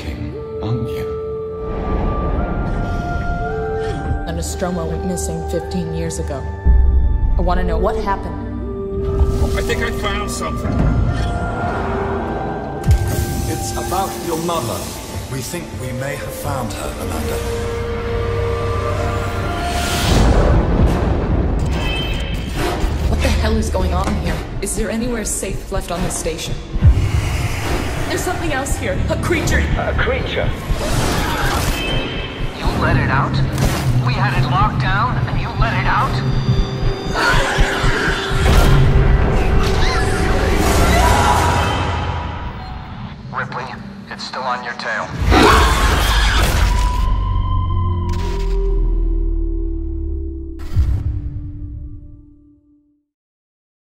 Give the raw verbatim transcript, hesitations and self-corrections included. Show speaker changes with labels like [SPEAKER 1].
[SPEAKER 1] thinking, aren't you?
[SPEAKER 2] And Nostromo went missing fifteen years ago. I want to know what happened.
[SPEAKER 3] I think I found something.
[SPEAKER 4] It's about your mother. We think we may have found her, Amanda.
[SPEAKER 2] What the hell is going on here? Is there anywhere safe left on this station? There's something else here. A creature.
[SPEAKER 5] A creature? You let it out? We had it locked down, and you let it out? Ripley, it's still on your tail.